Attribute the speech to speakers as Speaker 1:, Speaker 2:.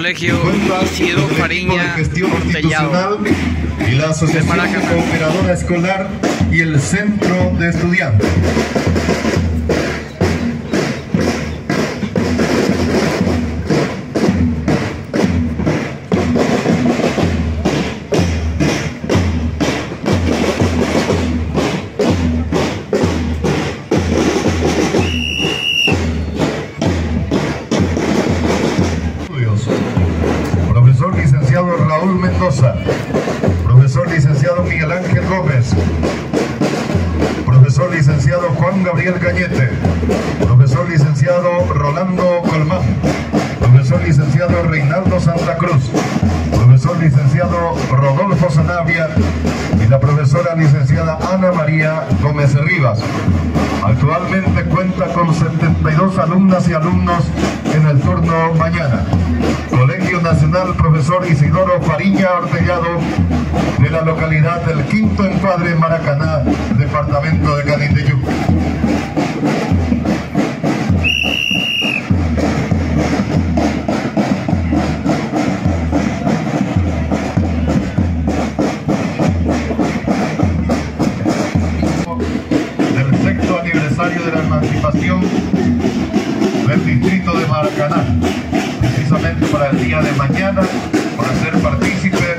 Speaker 1: Colegio Isidro Fariña Ortellado
Speaker 2: y la Asociación Cooperadora Escolar y el Centro de Estudiantes. Profesor licenciado Raúl Mendoza, profesor licenciado Miguel Ángel Gómez, profesor licenciado Juan Gabriel Cañete, profesor licenciado Rolando Colmán, profesor licenciado Reinaldo Santa Cruz, profesor licenciado Rodolfo Sanabria y la profesora licenciada Ana María Gómez Rivas. Actualmente cuenta con 72 alumnas y alumnos en el turno mañana. Colegio Nacional Profesor Isidoro Fariña Ortellado, de la localidad del Quinto Encuadre, Maracaná, departamento de Canindeyú. Del sexto aniversario de la emancipación del distrito de Maracaná, precisamente para el día de mañana, para ser partícipe